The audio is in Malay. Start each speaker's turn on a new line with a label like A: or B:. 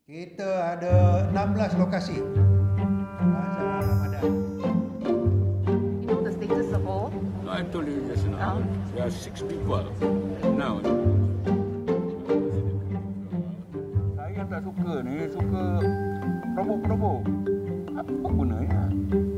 A: Kita ada 16 lokasi Bazar Ramadan.
B: You know the status of all?
C: I told you just now. There are 6 people now. Saya tak suka ni, suka robok-robok. Apa gunanya?